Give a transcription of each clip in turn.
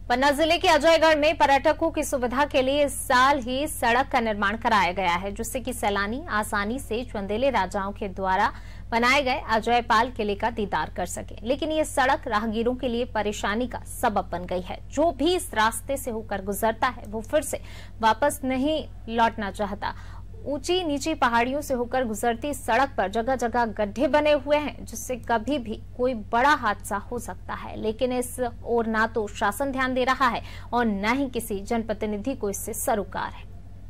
पन्ना जिले के अजयगढ़ में पर्यटकों की सुविधा के लिए इस साल ही सड़क का निर्माण कराया गया है, जिससे कि सैलानी आसानी से चंदेले राजाओं के द्वारा बनाए गए अजयपाल किले का दीदार कर सके। लेकिन ये सड़क राहगीरों के लिए परेशानी का सबब बन गई है। जो भी इस रास्ते से होकर गुजरता है वो फिर से वापस नहीं लौटना चाहता। ऊंची नीची पहाड़ियों से होकर गुजरती सड़क पर जगह जगह गड्ढे बने हुए हैं, जिससे कभी भी कोई बड़ा हादसा हो सकता है। लेकिन इस ओर ना तो शासन ध्यान दे रहा है और न ही किसी जनप्रतिनिधि को इससे सरोकार है।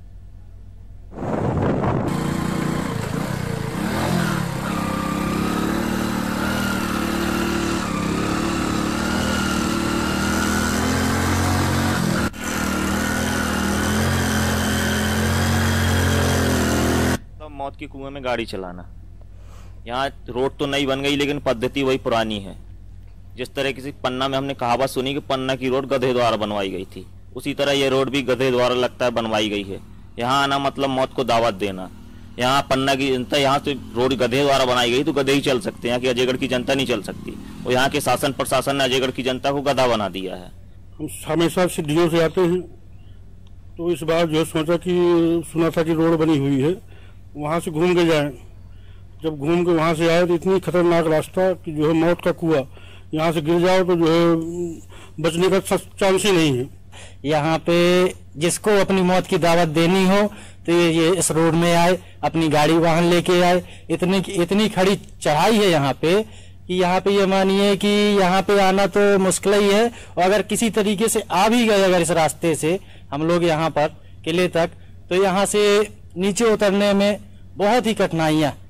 मौत के कुएं में गाड़ी चलाना। यहाँ रोड तो नई बन गई, लेकिन पद्धति वही पुरानी है। जिस तरह किसी पन्ना में हमने कहावत सुनी कि पन्ना की रोड गधे द्वारा बनवाई गई थी, उसी तरह ये रोड भी गधे द्वारा लगता है बनवाई गई है। यहाँ आना मतलब मौत को दावत देना। यहाँ पन्ना की जनता, यहाँ तो रोड गधे द्वारा बनाई गई तो गधे ही चल सकते हैं, यहाँ की अजयगढ़ की जनता नहीं चल सकती। और यहाँ के शासन प्रशासन ने अजयगढ़ की जनता को गधा बना दिया है। हम हमेशा सिद्धियों से आते हैं, तो इस बार जो सोचा कि सुना था कि रोड बनी हुई है, वहाँ से घूम के जाएं। जब घूम के वहाँ से आए तो इतनी खतरनाक रास्ता कि जो है मौत का कुआं, यहाँ से गिर जाओ तो जो है बचने का चांस ही नहीं है। यहाँ पे जिसको अपनी मौत की दावत देनी हो तो ये इस रोड में आए, अपनी गाड़ी वाहन लेके आए। इतनी खड़ी चढ़ाई है यहाँ पे कि यहाँ पे ये मानिए कि यहाँ पे आना तो मुश्किल ही है। और अगर किसी तरीके से आ भी गए अगर इस रास्ते से हम लोग यहाँ पर किले तक, तो यहाँ से नीचे उतरने में बहुत ही कठिनाइयाँ